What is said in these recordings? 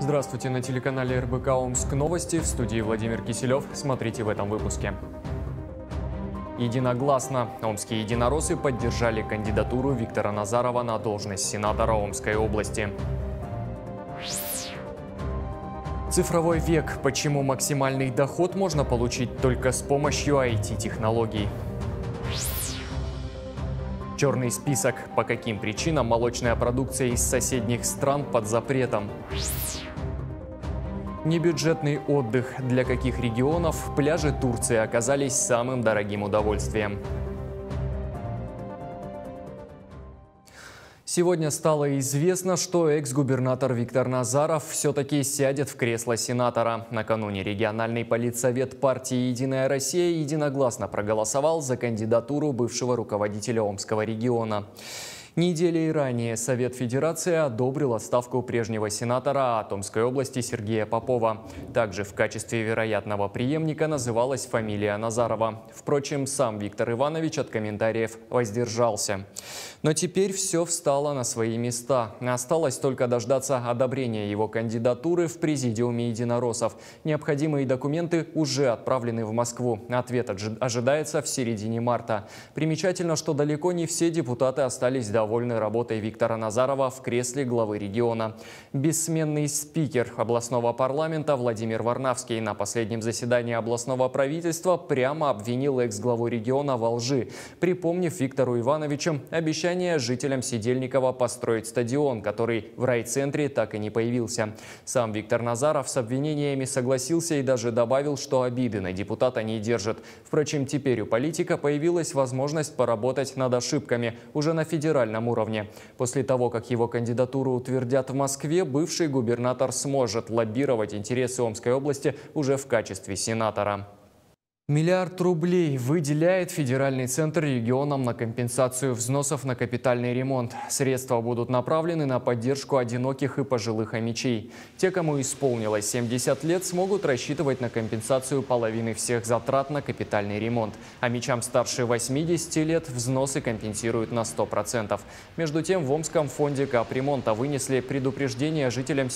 Здравствуйте, на телеканале РБК Омск новости, в студии Владимир Киселев. Смотрите в этом выпуске. Единогласно омские единороссы поддержали кандидатуру Виктора Назарова на должность сенатора Омской области. Цифровой век. Почему максимальный доход можно получить только с помощью IT-технологий? Черный список. По каким причинам молочная продукция из соседних стран под запретом? Небюджетный отдых. Для каких регионов пляжи Турции оказались самым дорогим удовольствием? Сегодня стало известно, что экс-губернатор Виктор Назаров все-таки сядет в кресло сенатора. Накануне региональный политсовет партии «Единая Россия» единогласно проголосовал за кандидатуру бывшего руководителя Омского региона. Неделей ранее Совет Федерации одобрил отставку прежнего сенатора от Омской области Сергея Попова. Также в качестве вероятного преемника называлась фамилия Назарова. Впрочем, сам Виктор Иванович от комментариев воздержался. Но теперь все встало на свои места. Осталось только дождаться одобрения его кандидатуры в президиуме единороссов. Необходимые документы уже отправлены в Москву. Ответ ожидается в середине марта. Примечательно, что далеко не все депутаты остались довольны работой Виктора Назарова в кресле главы региона. Бессменный спикер областного парламента Владимир Варнавский на последнем заседании областного правительства прямо обвинил экс-главу региона во лжи, припомнив Виктору Ивановичу обещание жителям Сидельникова построить стадион, который в райцентре так и не появился. Сам Виктор Назаров с обвинениями согласился и даже добавил, что обиды на депутата не держит. Впрочем, теперь у политика появилась возможность поработать над ошибками уже на федеральном уровне. После того, как его кандидатуру утвердят в Москве, бывший губернатор сможет лоббировать интересы Омской области уже в качестве сенатора. Миллиард рублей выделяет федеральный центр регионам на компенсацию взносов на капитальный ремонт. Средства будут направлены на поддержку одиноких и пожилых омичей. Те, кому исполнилось 70 лет, смогут рассчитывать на компенсацию половины всех затрат на капитальный ремонт. Омичам старше 80 лет взносы компенсируют на 100%. Между тем, в Омском фонде капремонта вынесли предупреждение жителям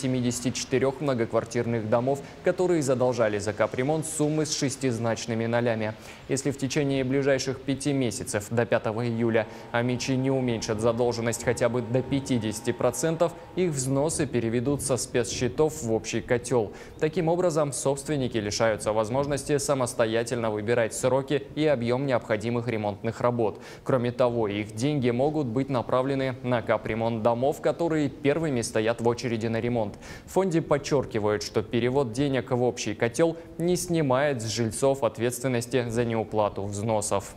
74 многоквартирных домов, которые задолжали за капремонт суммы с шестизначными нолями. Если в течение ближайших 5 месяцев до 5 июля омичи не уменьшат задолженность хотя бы до 50%, их взносы переведут со спецсчетов в общий котел. Таким образом, собственники лишаются возможности самостоятельно выбирать сроки и объем необходимых ремонтных работ. Кроме того, их деньги могут быть направлены на капремонт домов, которые первыми стоят в очереди на ремонт. В фонде подчеркивают, что перевод денег в общий котел не снимает с жильцов ответственности за неуплату взносов.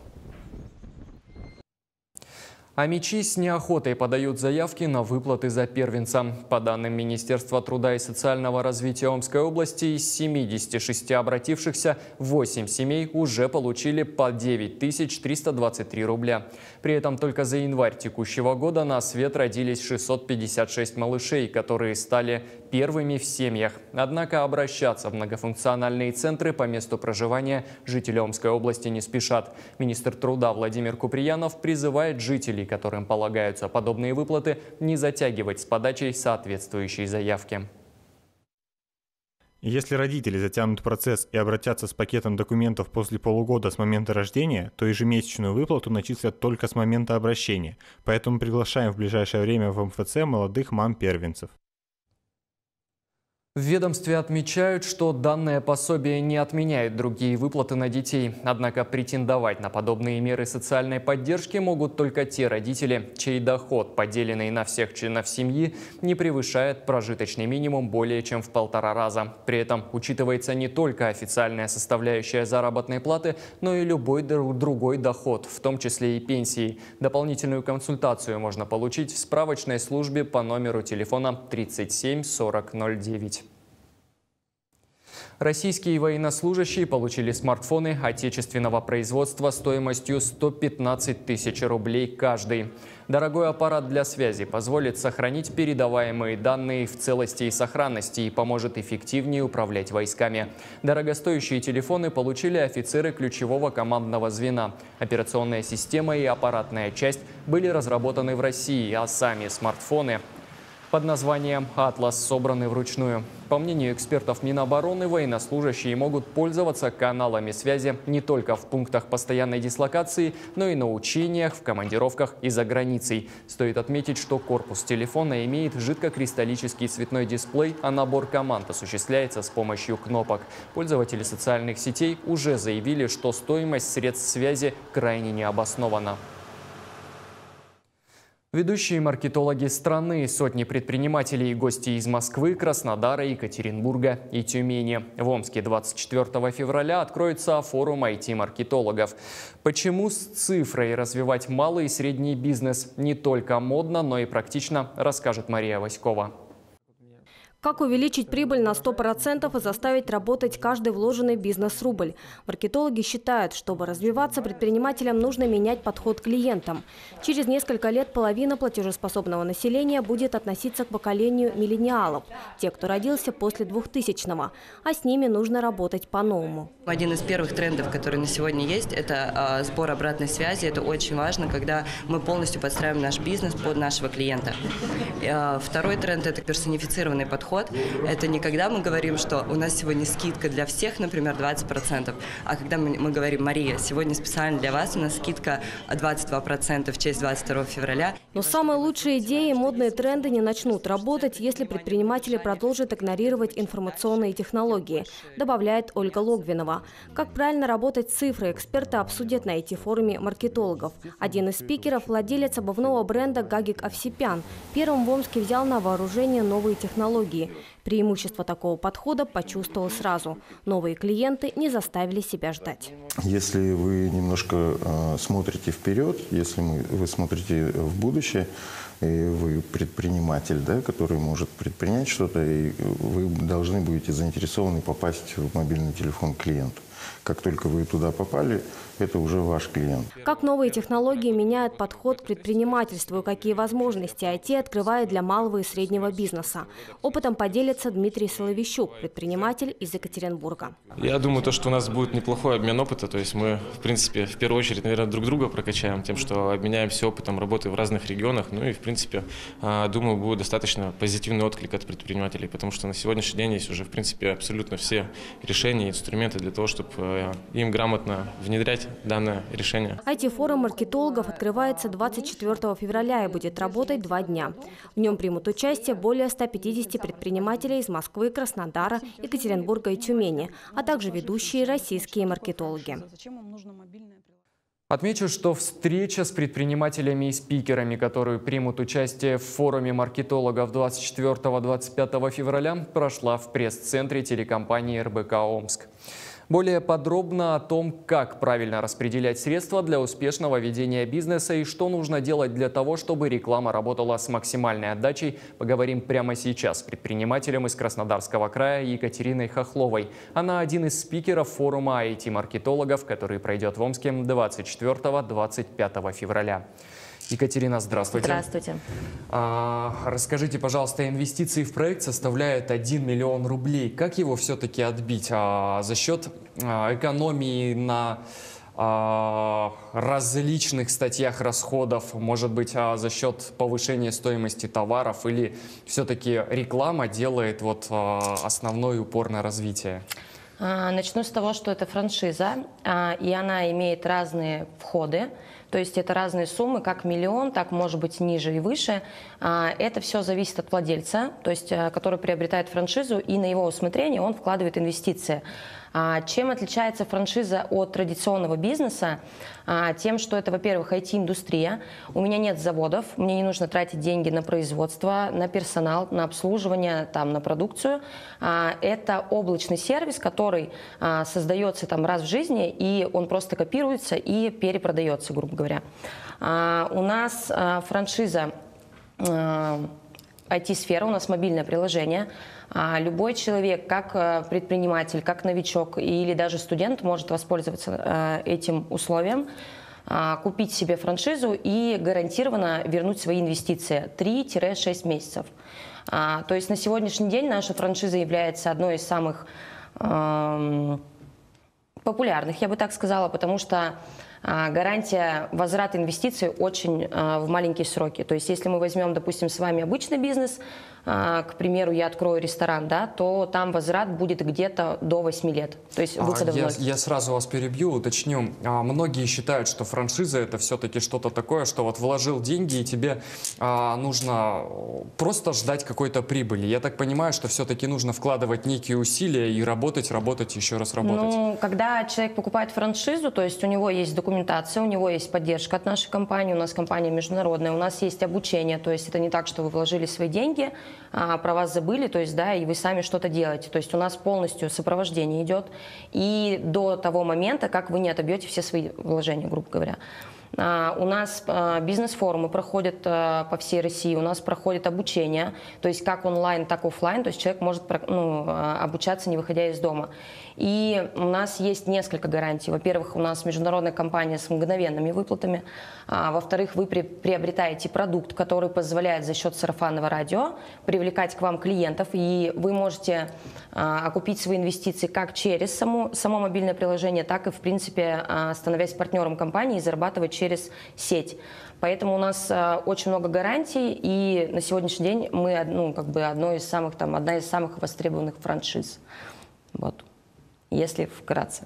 Омичи с неохотой подают заявки на выплаты за первенца. По данным Министерства труда и социального развития Омской области, из 76 обратившихся 8 семей уже получили по 9323 рубля. При этом только за январь текущего года на свет родились 656 малышей, которые стали первыми в семьях. Однако обращаться в многофункциональные центры по месту проживания жители Омской области не спешат. Министр труда Владимир Куприянов призывает жителей, которым полагаются подобные выплаты, не затягивать с подачей соответствующей заявки. Если родители затянут процесс и обратятся с пакетом документов после полугода с момента рождения, то ежемесячную выплату начислят только с момента обращения. Поэтому приглашаем в ближайшее время в МФЦ молодых мам-первенцев. В ведомстве отмечают, что данное пособие не отменяет другие выплаты на детей. Однако претендовать на подобные меры социальной поддержки могут только те родители, чей доход, поделенный на всех членов семьи, не превышает прожиточный минимум более чем в 1,5 раза. При этом учитывается не только официальная составляющая заработной платы, но и любой другой доход, в том числе и пенсии. Дополнительную консультацию можно получить в справочной службе по номеру телефона 37 40 09. Российские военнослужащие получили смартфоны отечественного производства стоимостью 115 тысяч рублей каждый. Дорогой аппарат для связи позволит сохранить передаваемые данные в целости и сохранности и поможет эффективнее управлять войсками. Дорогостоящие телефоны получили офицеры ключевого командного звена. Операционная система и аппаратная часть были разработаны в России, а сами смартфоны под названием «Атлас», собраны вручную. По мнению экспертов Минобороны, военнослужащие могут пользоваться каналами связи не только в пунктах постоянной дислокации, но и на учениях, в командировках и за границей. Стоит отметить, что корпус телефона имеет жидкокристаллический цветной дисплей, а набор команд осуществляется с помощью кнопок. Пользователи социальных сетей уже заявили, что стоимость средств связи крайне необоснована. Ведущие маркетологи страны, сотни предпринимателей и гости из Москвы, Краснодара, Екатеринбурга и Тюмени. В Омске 24 февраля откроется форум IT-маркетологов. Почему с цифрой развивать малый и средний бизнес не только модно, но и практично, расскажет Мария Васькова. Как увеличить прибыль на 100% и заставить работать каждый вложенный бизнес-рубль? Маркетологи считают, чтобы развиваться, предпринимателям нужно менять подход к клиентам. Через несколько лет половина платежеспособного населения будет относиться к поколению миллениалов, те, кто родился после 2000-го, а с ними нужно работать по-новому. Один из первых трендов, который на сегодня есть, это сбор обратной связи. Это очень важно, когда мы полностью подстраиваем наш бизнес под нашего клиента. Второй тренд – это персонифицированный подход. Это не когда мы говорим, что у нас сегодня скидка для всех, например, 20%, а когда мы говорим: Мария, сегодня специально для вас у нас скидка 22% в честь 22 февраля. Но самые лучшие идеи и модные тренды не начнут работать, если предприниматели продолжат игнорировать информационные технологии, добавляет Ольга Логвинова. Как правильно работать с цифрой, эксперты обсудят на IT-форуме маркетологов. Один из спикеров – владелец обувного бренда Гагик Овсепян. Первым в Омске взял на вооружение новые технологии. Преимущество такого подхода почувствовал сразу. Новые клиенты не заставили себя ждать. Если вы немножко смотрите вперед, если вы смотрите в будущее, и вы предприниматель, да, который может предпринять что-то, и вы должны будете заинтересованы попасть в мобильный телефон клиенту. Как только вы туда попали, это уже ваш клиент. Как новые технологии меняют подход к предпринимательству и какие возможности IT открывает для малого и среднего бизнеса? Опытом поделится Дмитрий Соловищук, предприниматель из Екатеринбурга. Я думаю, что у нас будет неплохой обмен опыта. То есть мы, в принципе, в первую очередь, наверное, друг друга прокачаем тем, что обменяемся опытом работы в разных регионах. Ну и, в принципе, думаю, будет достаточно позитивный отклик от предпринимателей, потому что на сегодняшний день есть уже, в принципе, абсолютно все решения и инструменты для того, чтобы им грамотно внедрять данное решение. IT-форум маркетологов открывается 24 февраля и будет работать 2 дня. В нем примут участие более 150 предпринимателей из Москвы, Краснодара, Екатеринбурга и Тюмени, а также ведущие российские маркетологи. Отмечу, что встреча с предпринимателями и спикерами, которые примут участие в форуме маркетологов 24-25 февраля, прошла в пресс-центре телекомпании РБК Омск. Более подробно о том, как правильно распределять средства для успешного ведения бизнеса и что нужно делать для того, чтобы реклама работала с максимальной отдачей, поговорим прямо сейчас с предпринимателем из Краснодарского края Екатериной Хохловой. Она один из спикеров форума IT-маркетологов, который пройдет в Омске 24-25 февраля. Екатерина, здравствуйте. Здравствуйте. Расскажите, пожалуйста, инвестиции в проект составляют 1 миллион рублей. Как его все-таки отбить? За счет экономии на различных статьях расходов, может быть, за счет повышения стоимости товаров, или все-таки реклама делает основной упор на развитие? Начну с того, что это франшиза, и она имеет разные входы. То есть это разные суммы, как миллион, так может быть ниже и выше. Это все зависит от владельца, то есть который приобретает франшизу, и на его усмотрение он вкладывает инвестиции. Чем отличается франшиза от традиционного бизнеса? Тем, что это, во-первых, IT-индустрия. У меня нет заводов, мне не нужно тратить деньги на производство, на персонал, на обслуживание, на продукцию. Это облачный сервис, который создается раз в жизни, и он просто копируется и перепродается, грубо говоря. У нас франшиза IT-сфера, у нас мобильное приложение. Любой человек, как предприниматель, как новичок или даже студент, может воспользоваться этим условием, купить себе франшизу и гарантированно вернуть свои инвестиции 3-6 месяцев. То есть на сегодняшний день наша франшиза является одной из самых популярных, я бы так сказала, потому что гарантия возврата инвестиций очень в маленькие сроки. То есть если мы возьмем, допустим, с вами обычный бизнес, к примеру, я открою ресторан, да, то там возврат будет где-то до 8 лет. То есть выхода в ноль. Я сразу вас перебью, уточню. Многие считают, что франшиза — это все-таки что-то такое, что вот вложил деньги, и тебе нужно просто ждать какой-то прибыли. Я так понимаю, что все-таки нужно вкладывать некие усилия и работать, еще раз работать. Ну, когда человек покупает франшизу, то есть у него есть документация, у него есть поддержка от нашей компании, у нас компания международная, у нас есть обучение, то есть это не так, что вы вложили свои деньги, про вас забыли, то есть, да, и вы сами что-то делаете. То есть у нас полностью сопровождение идет и до того момента, как вы не отобьете все свои вложения, грубо говоря. У нас бизнес-форумы проходят по всей России, у нас проходит обучение, то есть как онлайн, так и офлайн, то есть человек может обучаться, не выходя из дома. И у нас есть несколько гарантий. Во-первых, у нас международная компания с мгновенными выплатами. Во-вторых, вы приобретаете продукт, который позволяет за счет сарафанного радио привлекать к вам клиентов, и вы можете окупить свои инвестиции как через само мобильное приложение, так и, в принципе, становясь партнером компании и зарабатывать через сеть. Поэтому у нас очень много гарантий, и на сегодняшний день мы одна из самых востребованных франшиз. Вот. Если вкратце.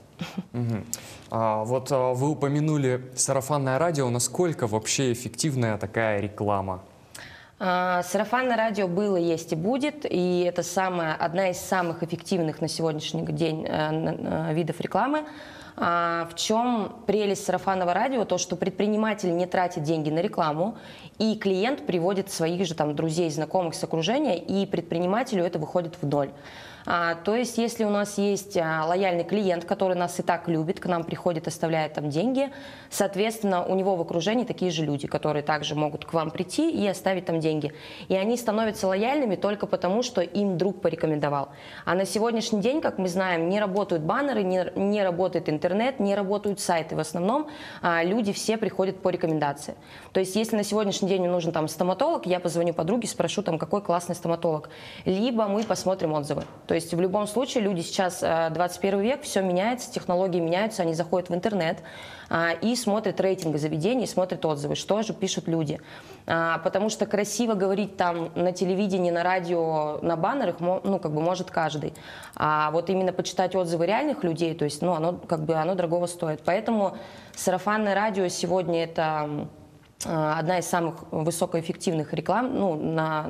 Вот вы упомянули сарафанное радио. Насколько вообще эффективная такая реклама? Сарафанное радио было, есть и будет, и это одна из самых эффективных на сегодняшний день видов рекламы. В чем прелесть сарафанного радио? То, что предприниматель не тратит деньги на рекламу, и клиент приводит своих же друзей, знакомых с окружения, и предпринимателю это выходит в ноль. То есть, если у нас есть лояльный клиент, который нас и так любит, к нам приходит, оставляет там деньги, соответственно, у него в окружении такие же люди, которые также могут к вам прийти и оставить там деньги. И они становятся лояльными только потому, что им друг порекомендовал. А на сегодняшний день, как мы знаем, не работают баннеры, не работает интернет, не работают сайты. В основном люди все приходят по рекомендации. То есть, если на сегодняшний день мне нужен там стоматолог, я позвоню подруге, спрошу, какой классный стоматолог. Либо мы посмотрим отзывы. То есть в любом случае люди сейчас, 21 век, все меняется, технологии меняются, они заходят в интернет и смотрят рейтинги заведений, смотрят отзывы, что же пишут люди. Потому что красиво говорить там на телевидении, на радио, на баннерах, может каждый. А вот именно почитать отзывы реальных людей, то есть, оно дорогого стоит. Поэтому сарафанное радио сегодня это одна из самых высокоэффективных реклам, на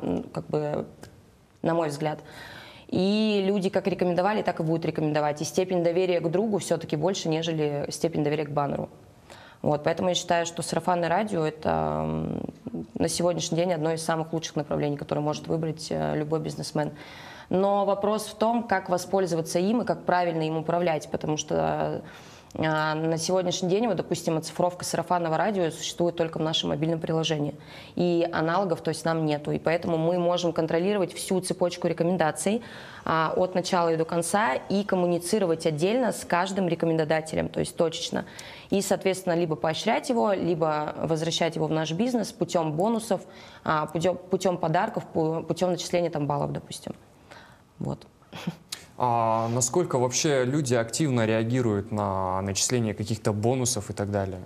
мой взгляд. И люди как рекомендовали, так и будут рекомендовать. И степень доверия к другу все-таки больше, нежели степень доверия к баннеру. Вот, поэтому я считаю, что сарафанное радио – это на сегодняшний день одно из самых лучших направлений, которое может выбрать любой бизнесмен. Но вопрос в том, как воспользоваться им и как правильно им управлять, потому что на сегодняшний день, допустим, оцифровка сарафанного радио существует только в нашем мобильном приложении. И аналогов, то есть, нам нету. И поэтому мы можем контролировать всю цепочку рекомендаций от начала и до конца и коммуницировать отдельно с каждым рекомендодателем, то есть точечно. И, соответственно, либо поощрять его, либо возвращать его в наш бизнес путем бонусов, путем подарков, путем начисления баллов, допустим. Вот. А насколько вообще люди активно реагируют на начисление каких-то бонусов и так далее?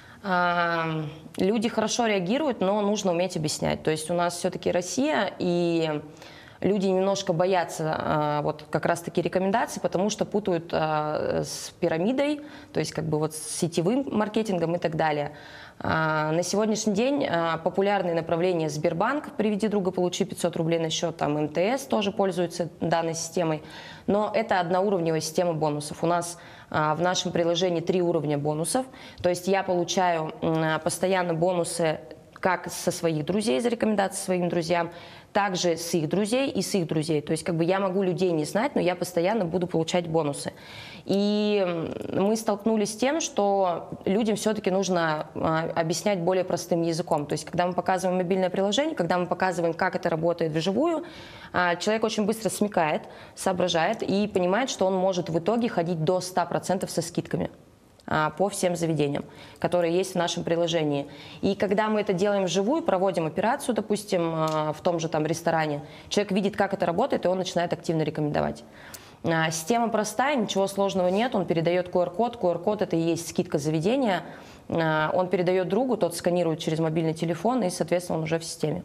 Люди хорошо реагируют, но нужно уметь объяснять. То есть у нас все-таки Россия, и люди немножко боятся как раз-таки рекомендаций, потому что путают с пирамидой, то есть с сетевым маркетингом и так далее. На сегодняшний день популярные направления Сбербанк, приведи друга, получи 500 рублей на счет, МТС тоже пользуются данной системой, но это одноуровневая система бонусов. У нас в нашем приложении 3 уровня бонусов, то есть я получаю постоянно бонусы как со своих друзей за рекомендации своим друзьям, также с их друзей и с их друзей. То есть я могу людей не знать, но я постоянно буду получать бонусы. И мы столкнулись с тем, что людям все-таки нужно объяснять более простым языком. То есть когда мы показываем мобильное приложение, когда мы показываем, как это работает вживую, человек очень быстро смекает, соображает и понимает, что он может в итоге ходить до 100% со скидками по всем заведениям, которые есть в нашем приложении. И когда мы это делаем вживую, проводим операцию, допустим, в том же ресторане, человек видит, как это работает, и он начинает активно рекомендовать. Система простая, ничего сложного нет, он передает QR-код, QR-код это и есть скидка заведения, он передает другу, тот сканирует через мобильный телефон, и, соответственно, он уже в системе.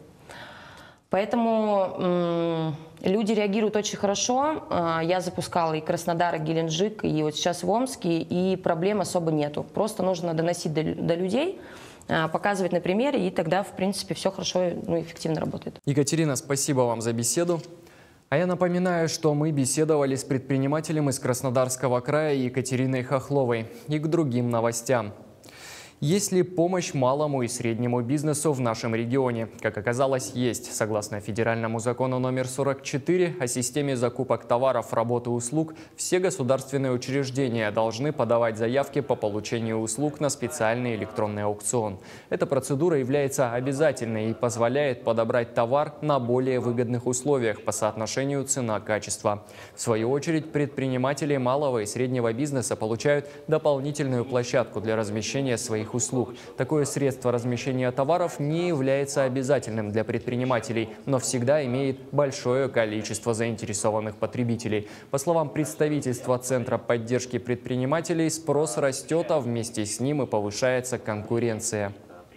Поэтому люди реагируют очень хорошо. Я запускала и Краснодар, и Геленджик, и вот сейчас в Омске, и проблем особо нету. Просто нужно доносить до людей, показывать на примере, и тогда, в принципе, все хорошо и эффективно работает. Екатерина, спасибо вам за беседу. А я напоминаю, что мы беседовали с предпринимателем из Краснодарского края Екатериной Хохловой. И к другим новостям. Есть ли помощь малому и среднему бизнесу в нашем регионе? Как оказалось, есть. Согласно федеральному закону номер 44 о системе закупок товаров, работ и услуг, все государственные учреждения должны подавать заявки по получению услуг на специальный электронный аукцион. Эта процедура является обязательной и позволяет подобрать товар на более выгодных условиях по соотношению цена-качество. В свою очередь, предприниматели малого и среднего бизнеса получают дополнительную площадку для размещения своих услуг. Такое средство размещения товаров не является обязательным для предпринимателей, но всегда имеет большое количество заинтересованных потребителей. По словам представительства Центра поддержки предпринимателей, спрос растет, а вместе с ним и повышается конкуренция.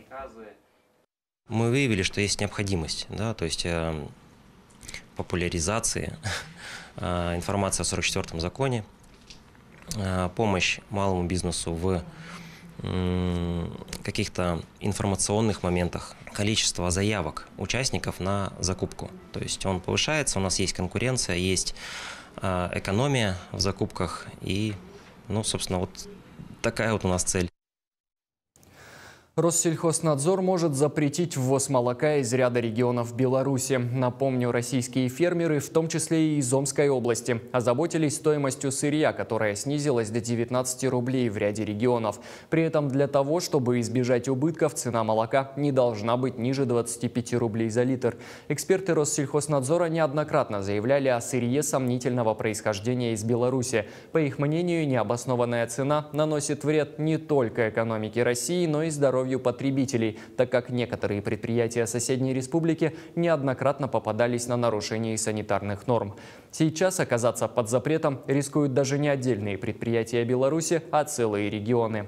Мы выявили, что есть необходимость, то есть популяризации информации о 44-м законе, помощь малому бизнесу в каких-то информационных моментах, количество заявок участников на закупку. То есть он повышается, у нас есть конкуренция, есть экономия в закупках и, собственно, вот такая вот у нас цель. Россельхознадзор может запретить ввоз молока из ряда регионов Беларуси. Напомню, российские фермеры, в том числе и из Омской области, озаботились стоимостью сырья, которая снизилась до 19 рублей в ряде регионов. При этом для того, чтобы избежать убытков, цена молока не должна быть ниже 25 рублей за литр. Эксперты Россельхознадзора неоднократно заявляли о сырье сомнительного происхождения из Беларуси. По их мнению, необоснованная цена наносит вред не только экономике России, но и здоровью потребителей, так как некоторые предприятия соседней республики неоднократно попадались на нарушение санитарных норм. Сейчас оказаться под запретом рискуют даже не отдельные предприятия Беларуси, а целые регионы.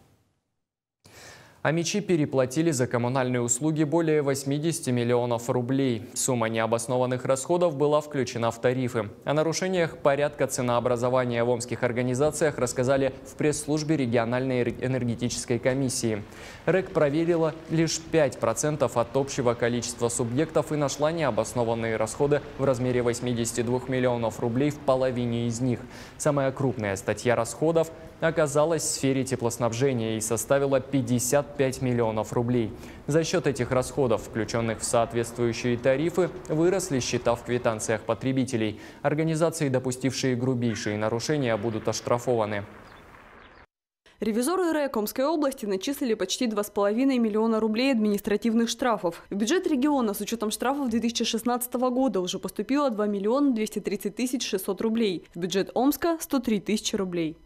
Амичи переплатили за коммунальные услуги более 80 миллионов рублей. Сумма необоснованных расходов была включена в тарифы. О нарушениях порядка ценообразования в омских организациях рассказали в пресс-службе региональной энергетической комиссии. РЭК проверила лишь 5% от общего количества субъектов и нашла необоснованные расходы в размере 82 миллионов рублей в половине из них. Самая крупная статья расходов оказалась в сфере теплоснабжения и составила 55 миллионов рублей. За счет этих расходов, включенных в соответствующие тарифы, выросли счета в квитанциях потребителей. Организации, допустившие грубейшие нарушения, будут оштрафованы. Ревизоры РЭК Омской области начислили почти 2,5 миллиона рублей административных штрафов. В бюджет региона с учетом штрафов 2016 года уже поступило 2 миллиона 230 тысяч 600 рублей. В бюджет Омска – 103 тысячи рублей.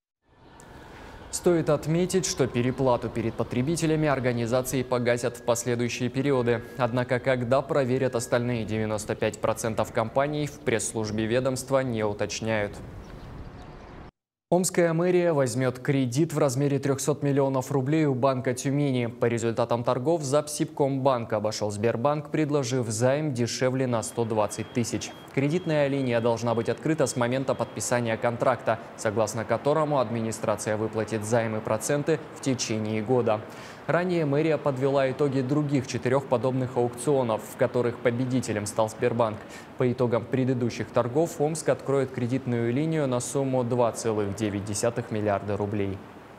Стоит отметить, что переплату перед потребителями организации погасят в последующие периоды. Однако, когда проверят остальные 95% компаний, в пресс-службе ведомства не уточняют. Омская мэрия возьмет кредит в размере 300 миллионов рублей у банка Тюмени. По результатам торгов Запсибкомбанк обошел Сбербанк, предложив займ дешевле на 120 тысяч. Кредитная линия должна быть открыта с момента подписания контракта, согласно которому администрация выплатит займ и проценты в течение года. Ранее мэрия подвела итоги других 4 подобных аукционов, в которых победителем стал Сбербанк. По итогам предыдущих торгов Омск откроет кредитную линию на сумму 2,9 миллиарда рублей.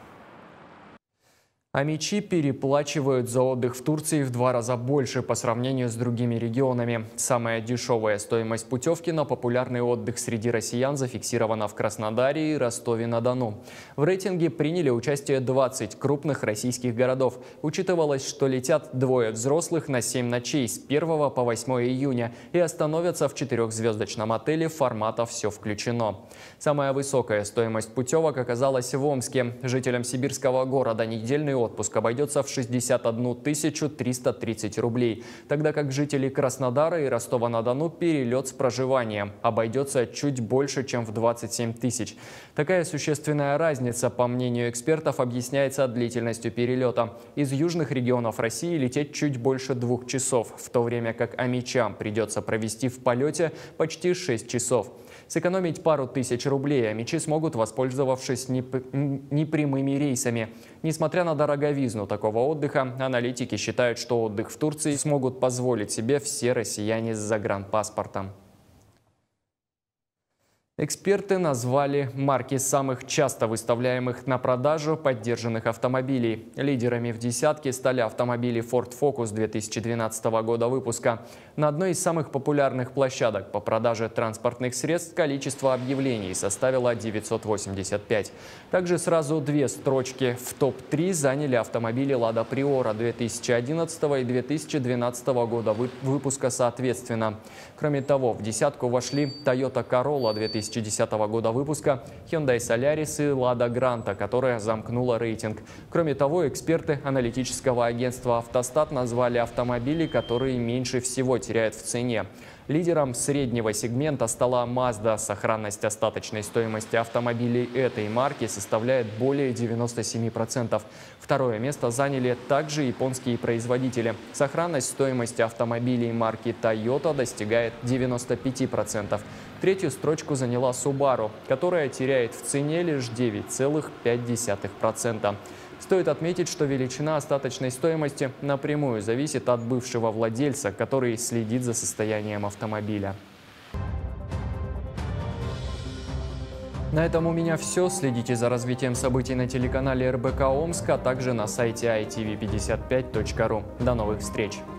Амичи переплачивают за отдых в Турции в 2 раза больше по сравнению с другими регионами. Самая дешевая стоимость путевки на популярный отдых среди россиян зафиксирована в Краснодаре и Ростове-на-Дону. В рейтинге приняли участие 20 крупных российских городов. Учитывалось, что летят 2 взрослых на 7 ночей с 1 по 8 июня и остановятся в 4-звездочном отеле формата «Все включено». Самая высокая стоимость путевок оказалась в Омске. Жителям сибирского города недельный отпуск обойдется в 61 330 рублей, тогда как жители Краснодара и Ростова-на-Дону перелет с проживанием обойдется чуть больше, чем в 27 тысяч. Такая существенная разница, по мнению экспертов, объясняется длительностью перелета. Из южных регионов России лететь чуть больше 2 часов, в то время как амичам придется провести в полете почти 6 часов. Сэкономить пару тысяч рублей амичи смогут, воспользовавшись непрямыми рейсами. Несмотря на дороговизну такого отдыха, аналитики считают, что отдых в Турции смогут позволить себе все россияне с загранпаспортом. Эксперты назвали марки самых часто выставляемых на продажу поддержанных автомобилей. Лидерами в десятке стали автомобили Ford Focus 2012 года выпуска. На одной из самых популярных площадок по продаже транспортных средств количество объявлений составило 985. Также сразу 2 строчки в топ-3 заняли автомобили Lada Priora 2011 и 2012 года выпуска соответственно. Кроме того, в десятку вошли Toyota Corolla 2010 года выпуска, Hyundai Solaris и Lada Granta, которая замкнула рейтинг. Кроме того, эксперты аналитического агентства «Автостат» назвали автомобили, которые меньше всего теряют в цене. Лидером среднего сегмента стала Mazda. Сохранность остаточной стоимости автомобилей этой марки составляет более 97%. Второе место заняли также японские производители. Сохранность стоимости автомобилей марки Toyota достигает 95%. Третью строчку заняла Subaru, которая теряет в цене лишь 9,5%. Стоит отметить, что величина остаточной стоимости напрямую зависит от бывшего владельца, который следит за состоянием автомобиля. На этом у меня все. Следите за развитием событий на телеканале РБК Омск, а также на сайте itv55.ru. До новых встреч!